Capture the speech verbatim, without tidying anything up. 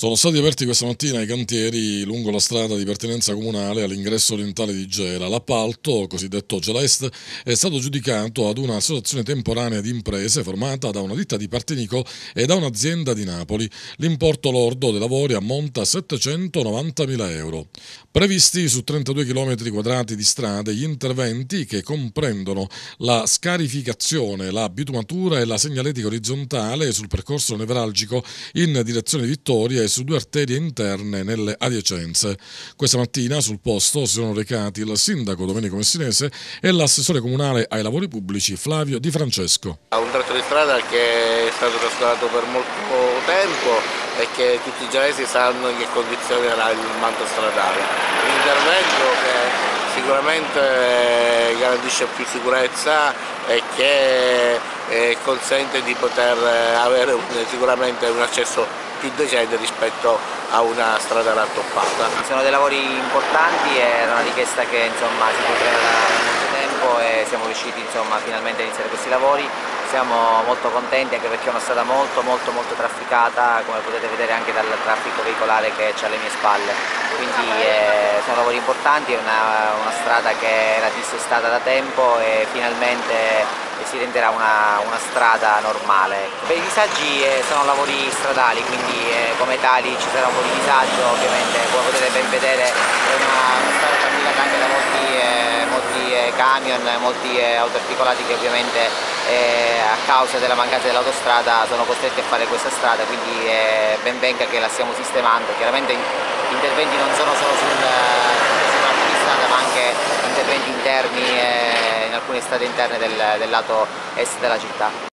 Sono stati aperti questa mattina i cantieri lungo la strada di pertinenza comunale all'ingresso orientale di Gela. L'appalto, cosiddetto Gela Est, è stato giudicato ad un'associazione temporanea di imprese formata da una ditta di Partinico e da un'azienda di Napoli. L'importo lordo dei lavori ammonta a settecentonovantamila euro. Previsti su trentadue chilometri quadrati di strade gli interventi che comprendono la scarificazione, la bitumatura e la segnaletica orizzontale sul percorso nevralgico in direzione Vittoria e su due arterie interne nelle adiacenze. Questa mattina sul posto si sono recati il sindaco Domenico Messinese e l'assessore comunale ai lavori pubblici Flavio Di Francesco. Un tratto di strada che è stato trascurato per molto tempo e che tutti i gelesi sanno in che condizioni era il manto stradale. Un intervento che sicuramente garantisce più sicurezza e che eh, consente di poter avere un, sicuramente un accesso più decente rispetto a una strada rattoppata. Sono dei lavori importanti, era una richiesta che insomma, si poteva da molto tempo e siamo riusciti insomma, finalmente a iniziare questi lavori. Siamo molto contenti anche perché è una strada molto molto molto trafficata, come potete vedere anche dal traffico veicolare che c'è alle mie spalle. Quindi eh, sono lavori importanti, è una, una strada che era dissestata da tempo e finalmente si renderà una, una strada normale. Per i disagi eh, sono lavori stradali, quindi eh, come tali ci sarà un po' di disagio, ovviamente come potete ben vedere è una, una strada trafficata anche da molti, eh, molti eh, camion, molti eh, autoarticolati che ovviamente eh, a causa della mancanza dell'autostrada sono costretti a fare questa strada, quindi eh, ben venga che la stiamo sistemando. Chiaramente gli interventi non sono solo sul, sulla strada ma anche interventi interni eh, in alcune strade interne del, del lato est della città.